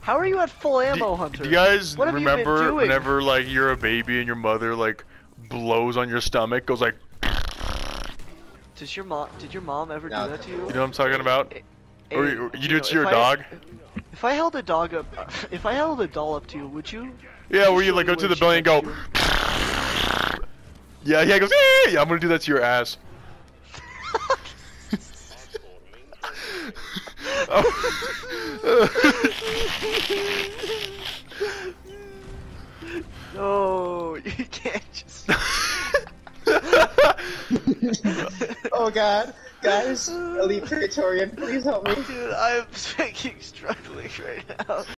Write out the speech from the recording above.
How are you at full ammo, Hunter? Do you guys What have you been remember doing? whenever like you're a baby and your mother like blows on your stomach, goes like? Did your mom ever do that to you? You know what I'm talking about? Or you do it to your if dog? If I held a dog up, if I held a doll up to you, would you? Yeah, where you like go to the belly and go. Yeah, he goes. Eh! Yeah, I'm gonna do that to your ass. No, you can't just. Oh god, guys, Elite Praetorian, please help me. Dude, I'm fucking struggling right now.